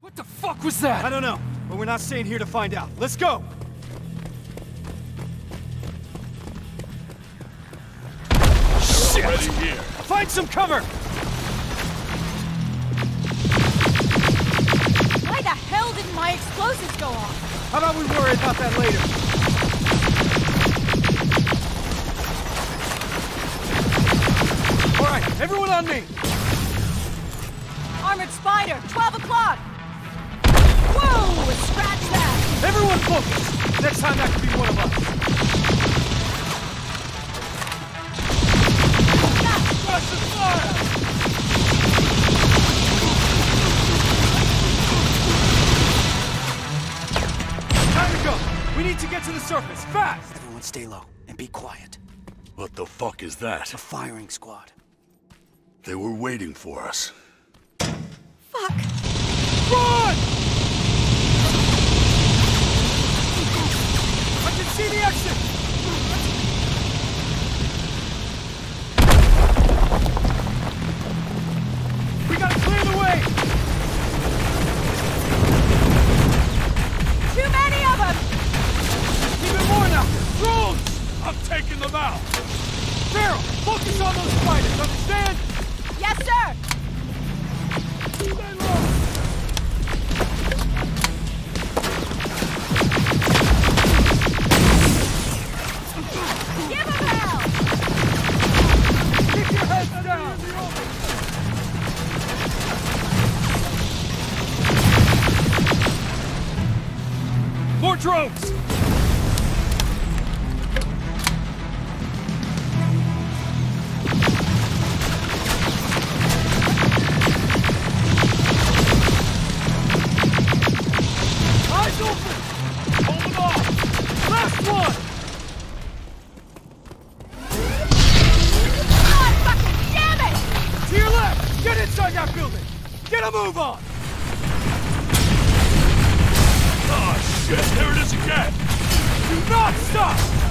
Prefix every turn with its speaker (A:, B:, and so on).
A: What the fuck was that?
B: I don't know, but we're not staying here to find out. Let's go! Shit!
C: Already here.
B: Find some cover!
D: Why the hell didn't my explosives go off?
B: How about we worry about that later? All right, everyone on me!
D: Armored Spider, 12 o'clock! Whoa! Scratch that!
B: Everyone focus! Next time that could be one of us.
C: Watch the fire!
B: Time to go! We need to get to the surface, fast!
E: Everyone stay low and be quiet.
C: What the fuck is that?
E: A firing squad.
C: They were waiting for us.
D: Fuck!
B: Run! I can see the exit! We gotta clear the way!
D: Too many of them!
B: Even more now! Drones!
C: I'm taking them out!
B: Daryl, focus on those spiders, understand?
D: Yes, sir!
B: Stay low!
D: Give them hell!
B: Keep your heads down! More drones! Eyes open! Hold them off! Last one!
D: God fucking damn it!
B: To your left! Get inside that building! Get a move on!
C: Oh shit, there it is again!
B: Do not stop!